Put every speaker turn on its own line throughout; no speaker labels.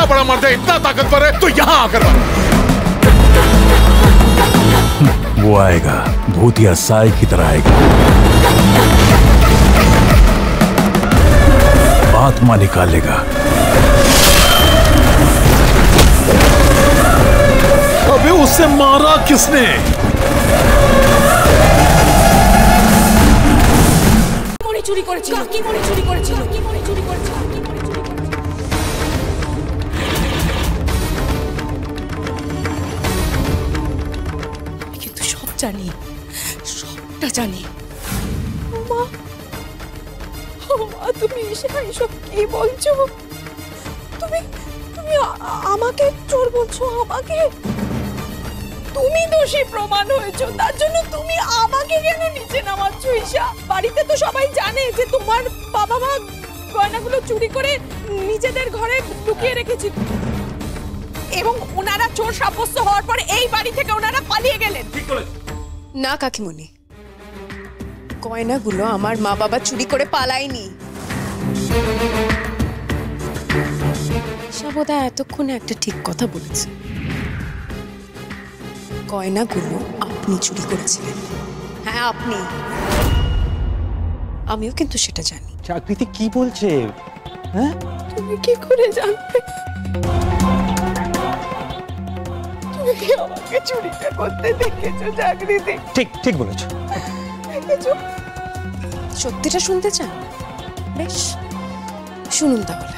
बड़ा मर्द है, इतना ताकतवर है, तो यहाँ आकर
वो आएगा, भूतिया साय की तरह आएगा, आत्मा निकालेगा।
अबे उससे मारा किसने?
মনি চুরি করেছিল, কি মনি চুরি করেছিল, কি মনি চুরি করেছিল, আমি কিন্তু সব জানি, সবটা জানি। মা, মা তুমি এসব কি বলছো? তুমি তুমি আমাকে চোর বলছো? আমাকে? তুমি দোষী প্রমাণ হয়েছো, তার জন্য তুমি আমাকে কেন নিচে নামাচ্ছ? ঈশা, বাড়িতে তো সবাই জানে যে তোমার বাবা মা গয়নাগুলো চুরি করে নিজেদের ঘরে লুকিয়ে রেখেছিল এবং ওনারা চোর সাব্যস্ত হওয়ার পর এই বাড়ি থেকে ওনারা পালিয়ে গেলেন।
না কাকিমণি, গয়নাগুলো আমার মা বাবা চুরি করে পালায়নি। সাবদা এতক্ষণে একটা ঠিক কথা বলেছে। গয়নাগুলো আপনি চুরি করেছিলেন। হ্যাঁ আপনি। আমিও কিন্তু সেটা জানি।
চাকরিতে কি বলছে? হ্যাঁ,
তুমি কি করে জানতে? তুমি কি আমাকে চুরিটা করতে দেখেছো চাকরিতে?
ঠিক ঠিক বলেছো।
দেখেছো?
সত্যিটা শুনতে চান? বেশ, শুনুন তাহলে।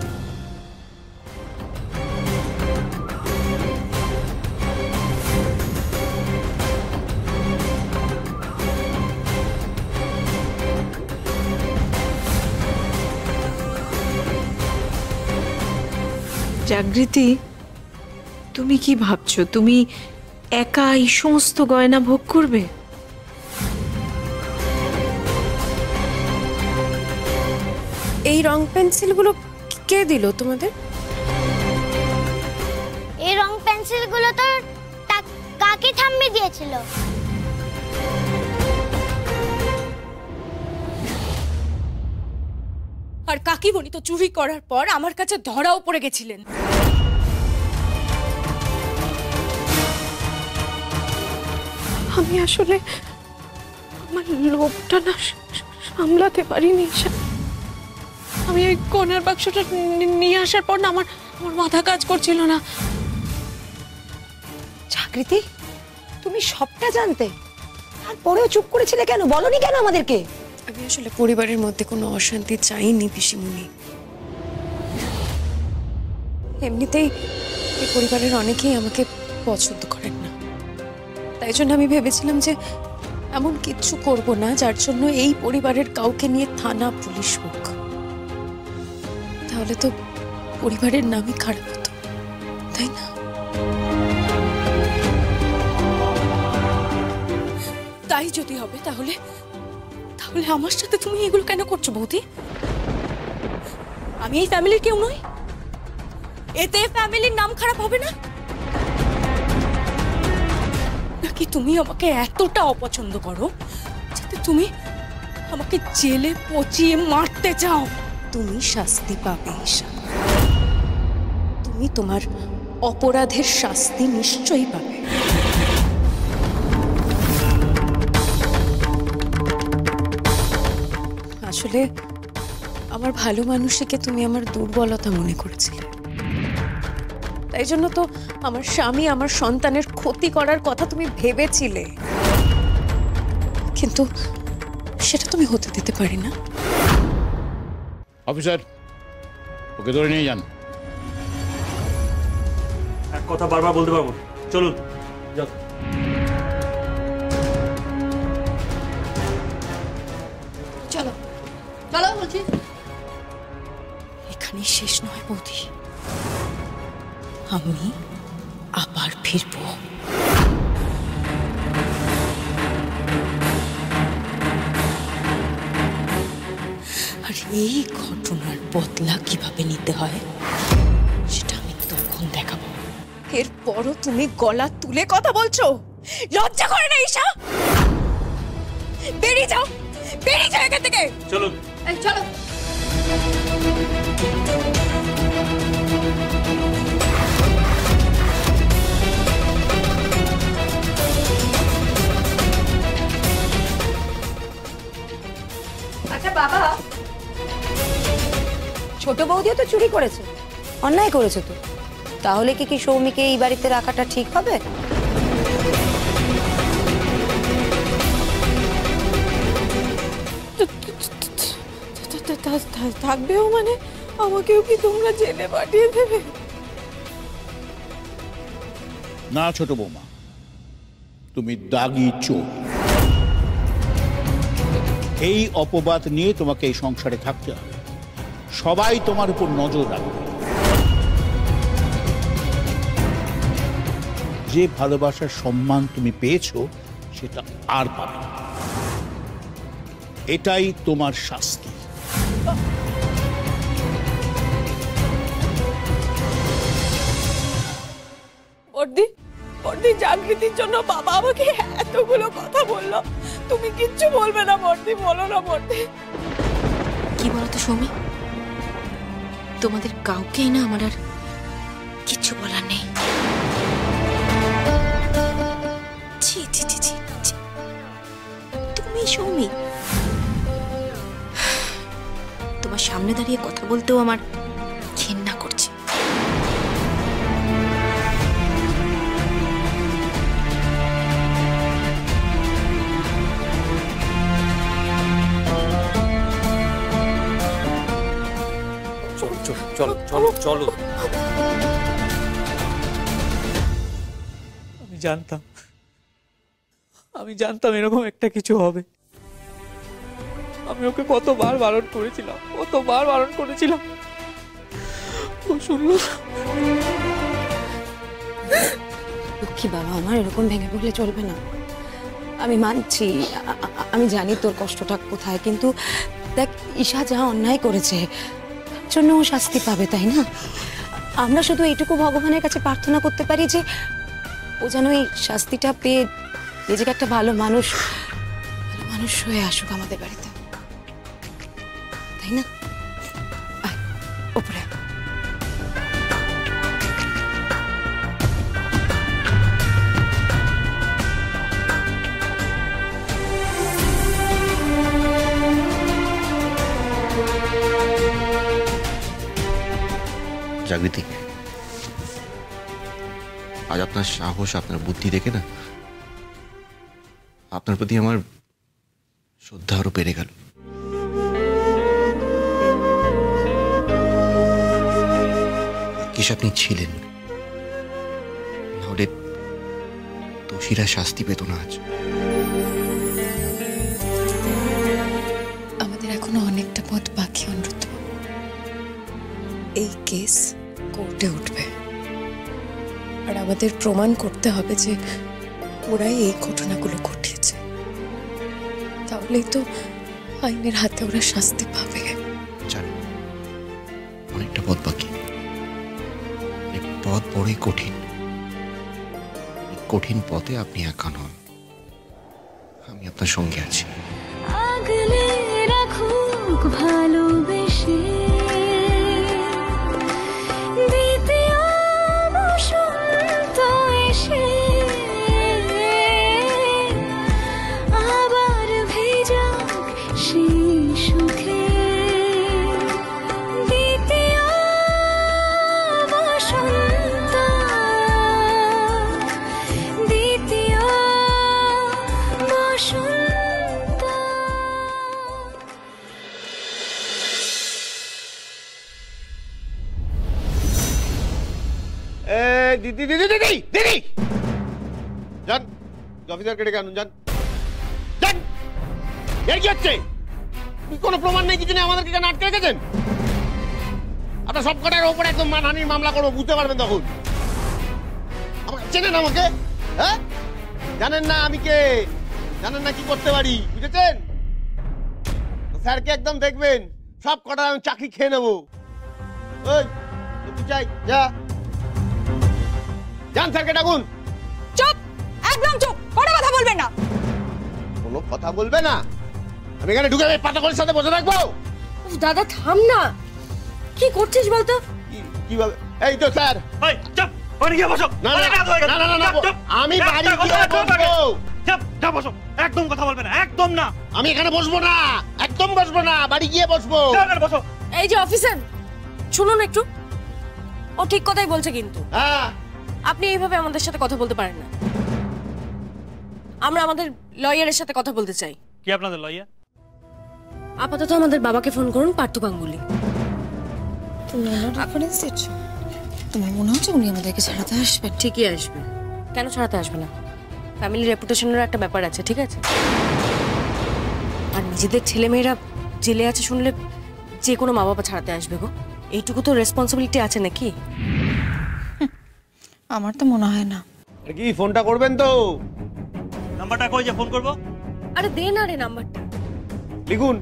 জাগৃতি, তুমি কি ভাবছো তুমি একা এই সমস্ত গয়না ভোগ করবে?
এই রং পেন্সিলগুলো কে দিল তোমাদের?
এই রং পেন্সিলগুলো তো কাকি ঠাম্মি দিয়েছিল।
আর কাকিমণি তো চুরি করার পর আমার কাছে ধরাও পড়ে গেছিলেন। আমি আসলে আমার লোভটা না সামলাতে পারিনি। আমি ওই কনার বাক্সটা নিয়ে আসার পর না আমার মাথা কাজ করছিল না।
জাগৃতি, তুমি সবটা জানতে, তারপরেও চুপ করেছিলে কেন? বলনি কেন আমাদেরকে?
আমি আসলে পরিবারের মধ্যে কোনো অশান্তি চাইনি পিসিমণি। এমনিতেই এই পরিবারের অনেকেই আমাকে পছন্দ করেন না, তাই জন্য আমি ভেবেছিলাম যে এমন কিচ্ছু করব না যার জন্য এই পরিবারের কাউকে নিয়ে থানা পুলিশ হোক, তাহলে তো পরিবারের নামই খারাপ হতো, তাই না?
তাই যদি হবে তাহলে তাহলে আমার সাথে তুমি এগুলো কেন করছো বৌদি? আমি এই ফ্যামিলির কেউ নই? এতে ফ্যামিলির নাম খারাপ হবে না? নাকি তুমি আমাকে এতটা অপছন্দ করো যাতে তুমি আমাকে জেলে পচিয়ে মারতে চাও?
তুমি শাস্তি পাবে ঈশা, তুমি তোমার অপরাধের শাস্তি নিশ্চয়ই পাবে। আসলে আমার ভালো মানুষকে তুমি আমার দুর্বলতা মনে করেছিলে, তাই জন্য তো আমার স্বামী আমার সন্তানের ক্ষতি করার কথা তুমি ভেবেছিলে, কিন্তু সেটা তুমি হতে দিতে পারি না।
অফিসার, ওকে ধরে নিয়ে যান।
এক কথা বারবার বলতে পারবো, চলুন।
চলো চলো বলছি। এখানেই শেষ নয় বৌদি, আমি আবার ফিরবো। আর এই ঘটনার বদলা কিভাবে নিতে হয় সেটা আমি তখন দেখাবো।
এরপরও তুমি গলা তুলে কথা বলছো? লজ্জা করে না ঈশা? বেরিয়ে যাও, বেরিয়ে যাও এখান থেকে।
চলুন।
চলো।
আচ্ছা বাবা, ছোট বৌদিও তো চুরি করেছে, অন্যায় করেছে তো, তাহলে কি সৌমিকে এই বাড়িতে রাখাটা ঠিক হবে?
থাকবেও মানে আমাকেও কি তোমরা জেলে পাঠিয়ে দেবে?
না ছোট বৌমা, তুমি দাগি চোর। এই অপবাদ নিয়ে তোমাকে এই সংসারে থাকতে হবে। সবাই তোমার উপর নজর রাখবে। যে ভালোবাসার সম্মান তুমি পেয়েছো সেটা আর পাবে না। এটাই তোমার শাস্তি।
বর্দি, বর্দি, জাগৃতির জন্য বাবা আমাকে এতগুলো কথা বললো, তুমি কিচ্ছু বলবে না বর্দি? বলো না বর্দি।
কি বলতো সৌমি, তোমাদের কাউকেই না আমার আর কিচ্ছু বলার নেই। ছি ছি ছি ছি ছি। তুমি সৌমি, তোমার সামনে দাঁড়িয়ে কথা বলতেও আমার ঘেন্না করছে।
চলো চলো চলো। আমি জানতাম এরকম একটা কিছু হবে। আমি ওকে কতবার বারণ করেছিলাম, ও শুনলো না।
লক্ষ্মী বাবা আমার, এরকম ভেঙে পড়লে চলবে না। আমি মানছি, আমি জানি তোর কষ্টটা কোথায়, কিন্তু দেখ ঈশা যা অন্যায় করেছে তার জন্য ও শাস্তি পাবে, তাই না? আমরা শুধু এইটুকু ভগবানের কাছে প্রার্থনা করতে পারি যে ও যেন এই শাস্তিটা পেয়ে নিজেকে একটা ভালো মানুষ হয়ে আসুক আমাদের বাড়িতে, তাই না? আয়, ওপরে আয়।
জাগৃতি, আজ আপনার সাহস, আপনার বুদ্ধি দেখে না আপনার প্রতি আমার শ্রদ্ধা আরো বেড়ে গেল। কি আপনি ছিলেন, নাহলে দোষীরা শাস্তি পেত না আজ।
আমাদের এখনো অনেকটা পথ বাকি অনুরোধ। এই কেস কোর্টে উঠবে আর আমাদের প্রমাণ করতে হবে যে ওরাই এই ঘটনাগুলো ঘটিয়েছে। তাহলেই তো আইনের হাতে ওরা শাস্তি পাবে।
জানি অনেকটা পথ বাকি, এই পথ বড়ই কঠিন। কঠিন পথে আপনি একা নন, আমি আপনার সঙ্গে আছি।
আগলে রাখুক ভালোবেসে, দ্বিতীয় বসন্ত এসে আবার ভেজাক সেই সুখে, দ্বিতীয় বসন্ত, দ্বিতীয় বসন্ত।
দিদি দিদি দিদি দিদি যান, অফিসারকে ডেকে আনুন। যান যান। এর কি হচ্ছে? কোনো প্রমাণ নেই, কিছু নেই, আমাদেরকে কেন আটকে রেখেছেন? আপনার সব কটার ওপরে একদম মানহানির মামলা করবো, বুঝতে পারবেন তখন। আমাকে চেনেন? আমাকে হ্যাঁ জানেন না আমি কে? জানেন না কি করতে পারি, বুঝেছেন? স্যারকে একদম দেখবেন, সব কটার আমি চাকরি খেয়ে নেবো। ওই তুই চাই যা, যান স্যারকে ডাকুন।
চুপ, একদম চুপ, কোনো কথা বলবেন না।
কোনো কথা বলবে না? আমি এখানে ঢুকে পাতাকলের সাথে বসে থাকবো?
দাদা থাম না, কি করছিস বলতো?
কিভাবে? এই তো স্যার।
এই চুপ, ওখানে গিয়ে বসো।
না না না না না, আমি বাড়ি গিয়ে বসবো।
চুপ, যা বসো, একদম কথা বলবে না, একদম না।
আমি এখানে বসবো না, একদম বসবো বসবো না, বাড়ি গিয়ে বসবো।
বসো।
এই যে অফিসার, শুনুন একটু, ও ঠিক কথাই বলছে কিন্তু।
হ্যাঁ,
আপনি এইভাবে আমাদের সাথে কথা বলতে পারেন না। আমরা আমাদের লয়ারের সাথে কথা বলতে চাই।
কি আপনাদের লয়ার?
আপাতত আমাদের বাবাকে ফোন করুন, পার্থ গাঙ্গুলি।
তুমি ওনার রেফারেন্স দিচ্ছ? তোমার মনে হচ্ছে উনি আমাদেরকে ছাড়াতে আসবেন?
ঠিকই আসবে, কেন ছাড়াতে আসবে না? ফ্যামিলি রেপুটেশনের একটা ব্যাপার আছে, ঠিক আছে? আর নিজেদের ছেলেমেয়েরা জেলে আছে শুনলে যে কোনো মা বাবা ছাড়াতে আসবে গো। এইটুকু তো রেসপন্সিবিলিটি আছে নাকি?
আমার তো মনে হয় না।
কি ফোনটা করবেন তো?
নাম্বারটা কই যে ফোন করব?
আরে দে না রে নাম্বারটা।
লিখুন।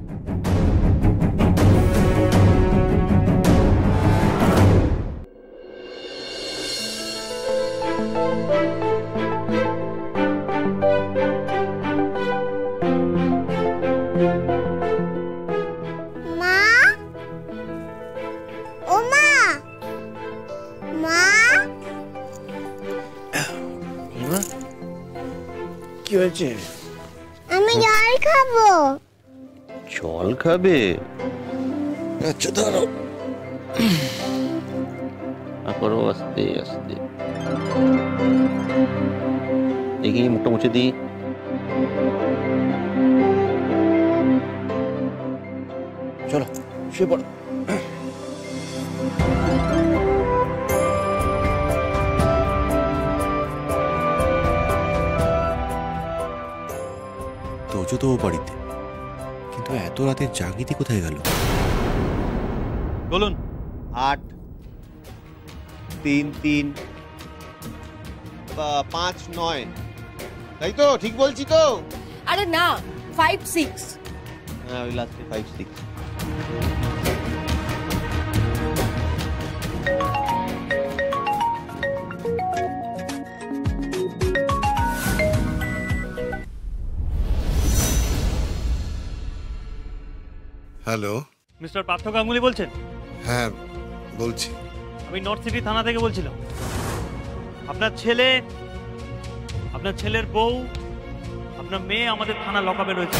মা, ও মা, মা,
কি হয়েছে?
আমি জল খাবো।
জল খাবে? আচ্ছা ধরো। করো আস্তে আস্তে। দেখি মুখটা মুছে দিই। চলো শুয়ে পড়ো।
তোজো তো ও বাড়িতে, কিন্তু এত রাতে জাগৃতি কোথায় গেল?
বলুন।
8 3 3 5 9, তাই তো? ঠিক বলছি তো?
আরে না, 5 6।
হ্যাঁ, ওই লাস্টে 5 6।
হ্যালো,
মিস্টার পার্থ গাঙ্গুলি বলছেন?
হ্যাঁ বলছি।
আমি নর্থ সিটি থানা থেকে বলছিলাম। আপনার ছেলে, আপনার ছেলের বউ, আপনার মেয়ে আমাদের থানা লকআপে রয়েছে।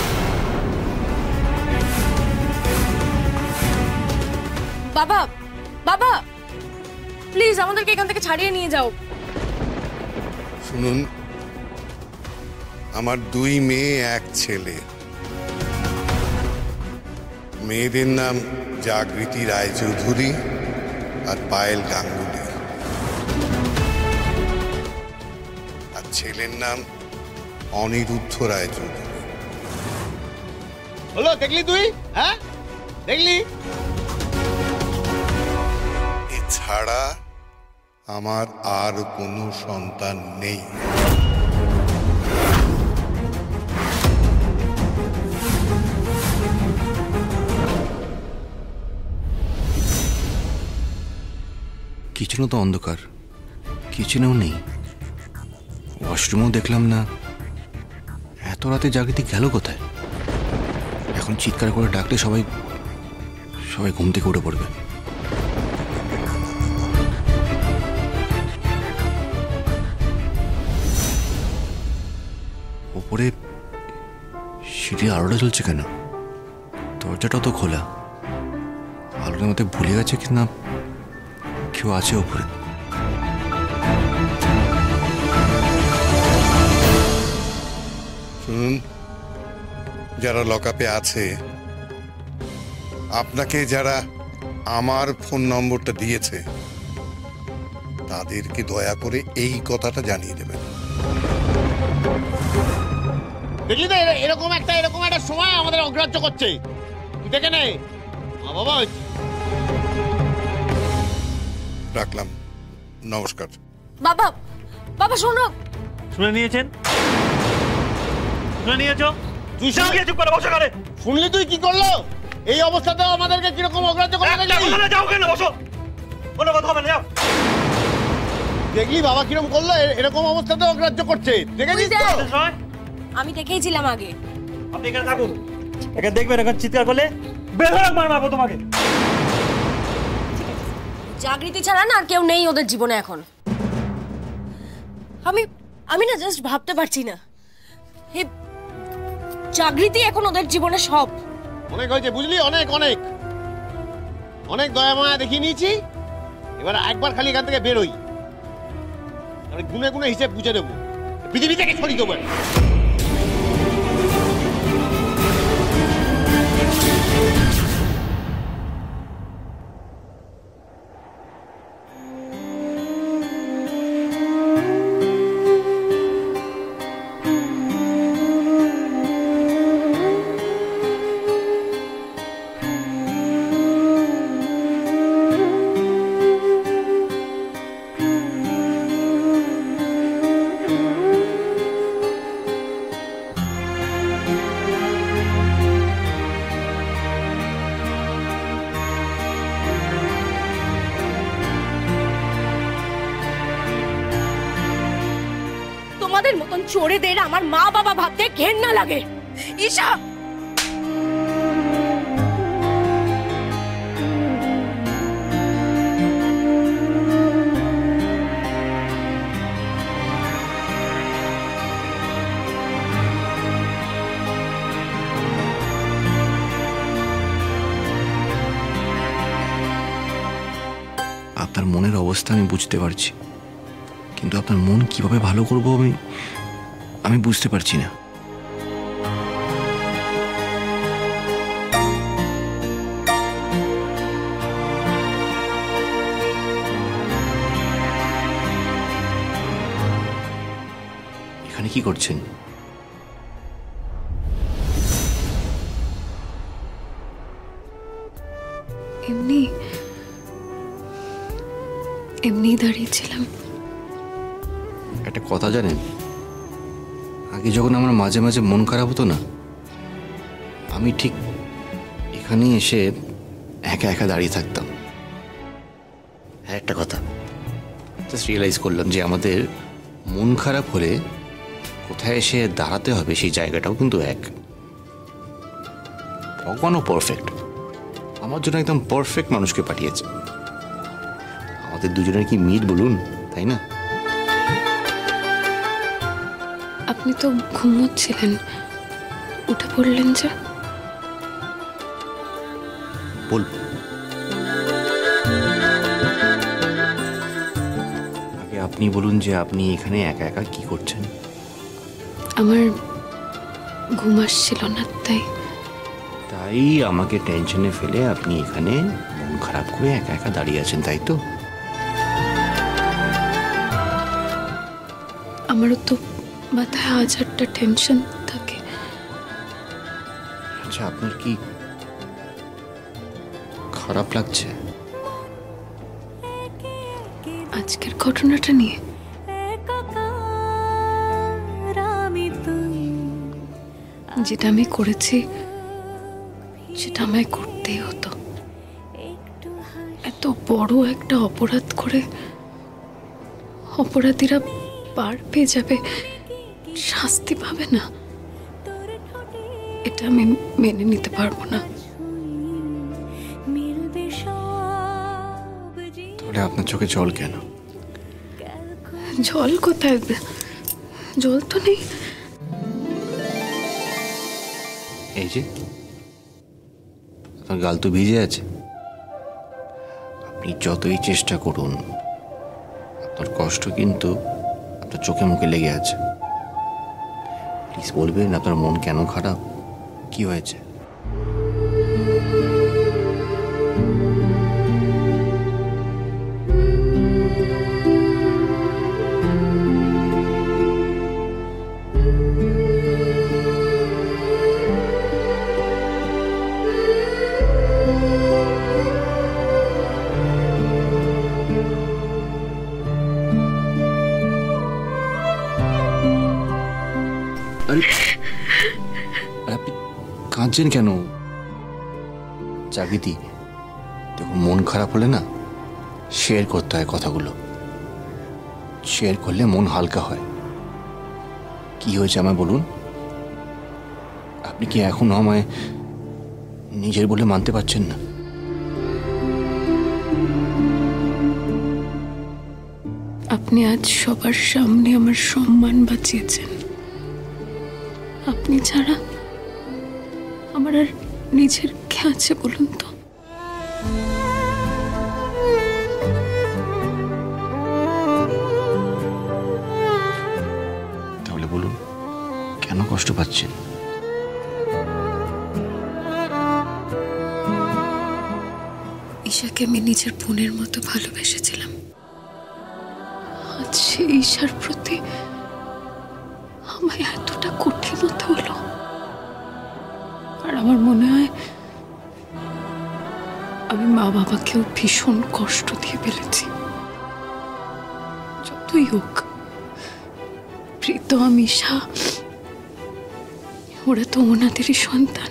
বাবা, বাবা, প্লিজ আমাদেরকে এখান থেকে ছাড়িয়ে নিয়ে যাও।
শুনুন, আমার 2 মেয়ে 1 ছেলে। মেয়েদের নাম জাগৃতি রায়চৌধুরী আর পায়েল গাঙ্গুলি, আর ছেলের নাম অনিরুদ্ধ রায়চৌধুরী।
হলো, দেখলি তুই? হ্যাঁ দেখলি?
এছাড়া আমার আর কোনো সন্তান নেই। কিচেনও তো অন্ধকার, কিচেনেও নেই, ওয়াশরুমেও দেখলাম না। এত রাতে জাগৃতি গেল কোথায়? এখন চিৎকার করে ডাকলে সবাই ঘুম থেকে উঠে পড়বে। ওপরে সিঁড়ি আলোটা জ্বলছে কেন? দরজাটাও তো খোলা। আলোর মধ্যে ভুলে গেছে কি না কেউ আছে ওপরে? শুনুন, যারা লকআপে আছে, আপনাকে যারা আমার ফোন নম্বরটা দিয়েছে তাদেরকে দয়া করে এই কথাটা জানিয়ে দেবেন।
দেখলি তো, এরকম একটা সময় আমাদের অগ্রাহ্য করছে। তুই দেখে নে। বাবা,
রাখলাম, নমস্কার।
বাবা, বাবা শোনো।
শুনে নিয়েছেন? শুনে নিয়েছো?
তুই
চুপ করে বসো ঘরে।
শুনলি তুই কি করলো? এই অবস্থাতেও আমাদেরকে কিরকম অগ্রাহ্য করে দেখলি?
যাও কেন? বসো, কোনো কথা হবে না, যাও।
দেখলি বাবা কিরকম করলো? এরকম অবস্থাতেও অগ্রাহ্য করছে, দেখেছিস তো?
আমি দেখেইছিলাম আগে।
আপনি এখানে থাকুন, এখানে দেখবেন। এখন চিৎকার করলে বের হয়ে মারবো তোমাকে।
জাগৃতি ছাড়া না আর কেউ নেই ওদের জীবনে এখন। আমি না জাস্ট ভাবতে পারছি না, জাগৃতি এখন ওদের জীবনে সব।
অনেক হয়েছে বুঝলি, অনেক অনেক অনেক দয়া মায়া দেখিয়ে নিয়েছি। এবার একবার খালি এখান থেকে বেরোই, গুনে গুনে হিসেব বুঝে দেবো, পৃথিবী থেকে ছড়িয়ে দেবো।
তোমাদের মতন চোরেদের আমার মা বাবা ভাবতে ঘেন্না লাগে। ঈশা,
আপনার মনের অবস্থা আমি বুঝতে পারছি, কিন্তু আপনার মন কিভাবে ভালো করবো আমি বুঝতে পারছি না। এখানে কি করছেন?
এমনি দাঁড়িয়েছিলাম।
একটা কথা জানেন, আগে যখন আমার মাঝে মাঝে মন খারাপ হতো না, আমি ঠিক এখানেই এসে একা একা দাঁড়িয়ে থাকতাম। হ্যাঁ, একটা কথা জাস্ট রিয়েলাইজ করলাম যে আমাদের মন খারাপ হলে কোথায় এসে দাঁড়াতে হবে সেই জায়গাটাও কিন্তু এক। ভগবানও পারফেক্ট, আমার জন্য একদম পারফেক্ট মানুষকে পাঠিয়েছে। আমাদের দুজনের কি মিট বলুন, তাই না?
আপনি তো ঘুমোচ্ছিলেন, উঠে পড়লেন যে।
বলবো আগে আপনি বলুন যে আপনি এখানে একা একা কি করছেন?
আমার ঘুম আসছিল না,
তাই আমাকে টেনশনে ফেলে আপনি এখানে মন খারাপ করে একা একা দাঁড়িয়ে আছেন, তাই তো?
আমারও তো মাথায় হাজারটা টেনশন থাকে।
আচ্ছা, আপনার কি খারাপ লাগছে
আজকের ঘটনাটা নিয়ে? যেটা আমি করেছি সেটা আমায় করতেই হতো। এত বড় একটা অপরাধ করে অপরাধীরা পার পেয়ে যাবে, শাস্তি পাবে না, এটা আমি মেনে নিতে পারবো না।
তাহলে আপনার চোখে জল কেন?
জল কোথায়? জল তো নেই।
এই যে আপনার গাল তো ভিজে আছে। আপনি যতই চেষ্টা করুন, আপনার কষ্ট কিন্তু আপনার চোখে মুখে লেগে আছে। প্লিজ বলবেন আপনার মন কেন খারাপ, কি হয়েছে? আপনি কাঁদছেন কেন? জাগৃতি, দেখুন, মন খারাপ হলে না শেয়ার করতে হয় কথাগুলো। শেয়ার করলে মন হালকা হয়। কি হয়েছে আমায় বলুন। আপনি কি এখনো আমায় নিজের বলে মানতে পারছেন না?
আপনি আজ সবার সামনে আমার সম্মান বাঁচিয়েছেন। আপনি ছাড়া আমার আর নিজের কে আছে বলুন তো?
তাহলে বলুন, কেন কষ্ট পাচ্ছেন?
ঈশাকে আমি নিজের বোনের মতো ভালোবেসেছিলাম। আজ সেই ঈশার প্রতি আমায় এতটা কঠিন হতে হলো। আর আমার মনে হয় আমি মা বাবাকেও ভীষণ কষ্ট দিয়ে ফেলেছি। যতই হোক, প্রীতম, ঈশা ওরা তো ওনাদেরই সন্তান।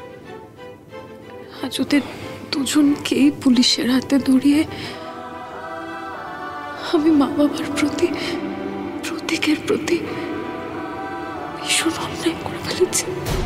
আজ ওদের দুজনকেই পুলিশের হাতে ধরিয়ে আমি মা বাবার প্রতি, প্রতীকের প্রতি ভীষণ অন্যায় করে ফেলেছি।